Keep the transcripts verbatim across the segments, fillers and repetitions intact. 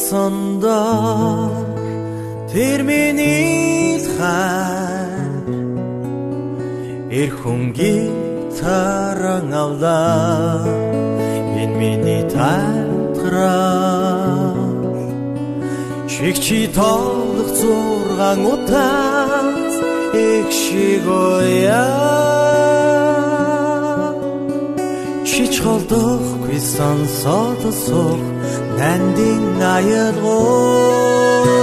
sonda тэр миний хайр эр хүн гитаран авлаа энэ миний тайлбараа чигчи тоолох зургаан утаас их шигоя чич холдохгүй сонсоод суух нандин аялгоо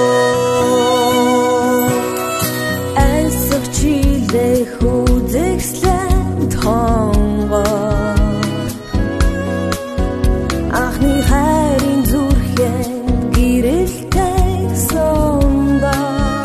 айлсах чилээ хүзэгслэн тонгоо анхны хайрын зүрхэн гэрэлтэй сонда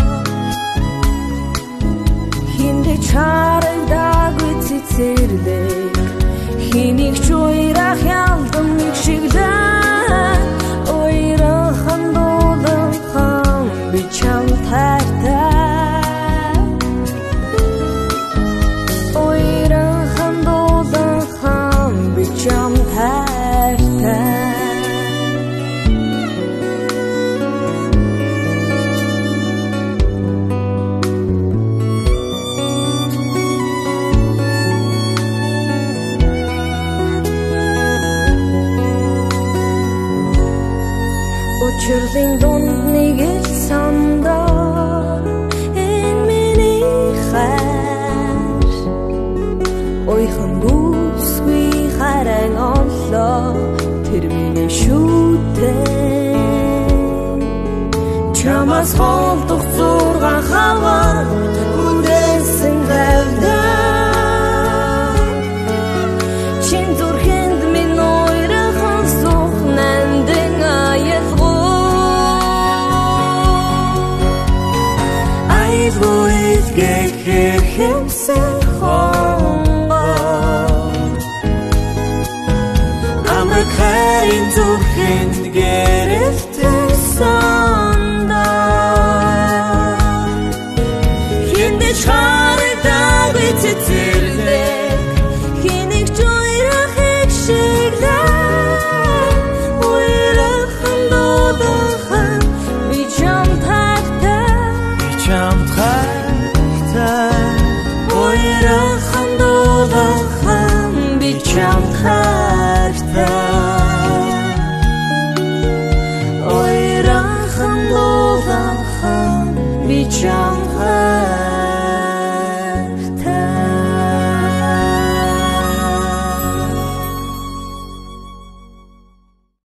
хиндэ чарагдаагүй цэцэрлээ хэнийг ч уйрах ялдан нэг шиглэн уйрахан дуулан би чам тайртай уйрахан дуулан би чам тайртай Учирлын дунд нэг л сандаа энэ миний хайр ойхон гүсгүй харан оллоо тэр миний шүтээ чамаас холдох зургаан хавар хүндэсэн тавьдаа чин зүрхэнд минь ойрхон сух нандин аялгоо Void get himself on I'm a kind to him get it to sonda in the chart that it's a tilde hinik joyra hekshigla oira khaloda khan bi jam thakta bi jam ойрахан дуулахан би чам хайртай ойрахан дуулахан би чам